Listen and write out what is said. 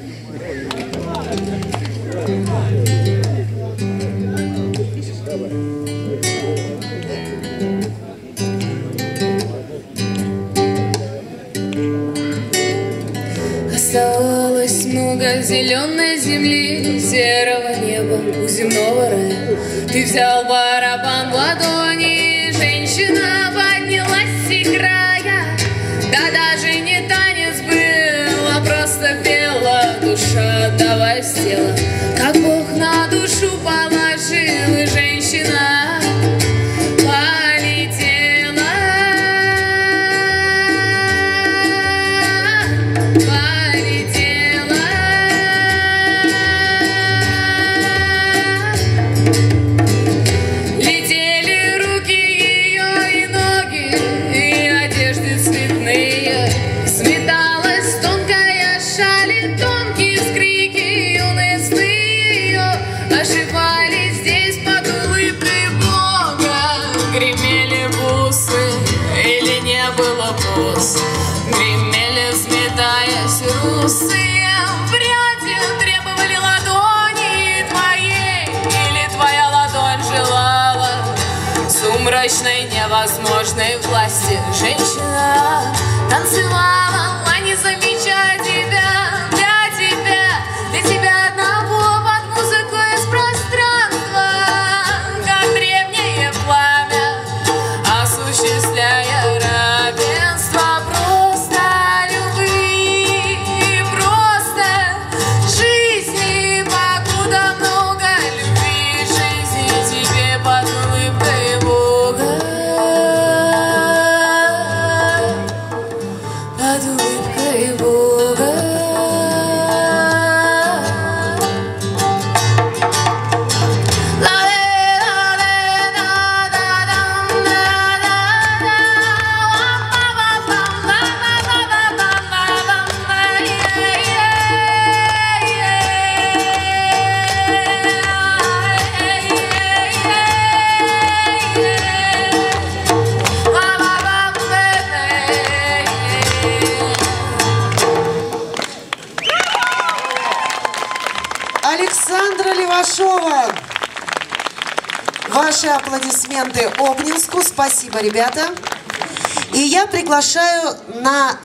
Оставалось много зеленой земли, серого неба у земного рая. Ты взял барабан в ладони, женщина поднялась, играя. Да даже не танец был, а просто пела душа, отдаваясь в тело, как Бог на душу положил, и женщина оживали здесь под улыбкой Бога. Гремели бусы, или не было бус, гремели, взметаясь русые пряди, требовали ладони твоей, или твоя ладонь желала сумрачной, невозможной власти. Женщина танцевала, не замечая тебя, для тебя одного, под музыку из пространства, как древнее пламя, осуществляя равенство просто любви, просто жизни, покуда много любви, жизни тебе под улыбкой Бога, под улыбкой Бога. Александра Левашова. Ваши аплодисменты Обнинску. Спасибо, ребята. И я приглашаю на